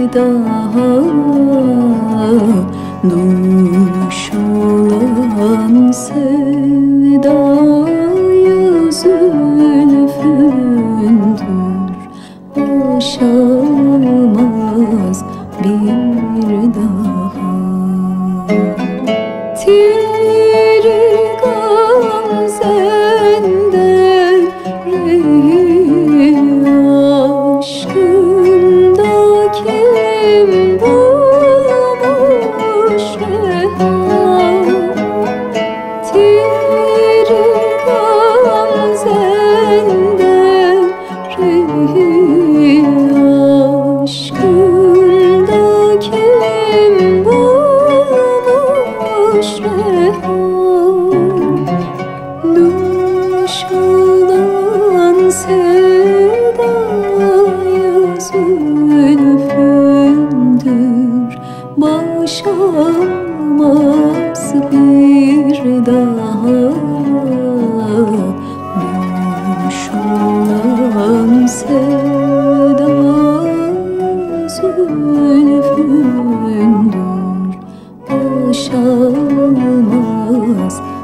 daha duş olan sevdayı zülfündür, aşamaz bir daha. Tiri gamzende rehi aşkında kim bulmuş reha? Tiri gamzende rehi aşkında kim bulmuş reha? Duş olan sevdayı zülfündür, başamaz bir daha. Duş olan sevdayı zülfündür, başamaz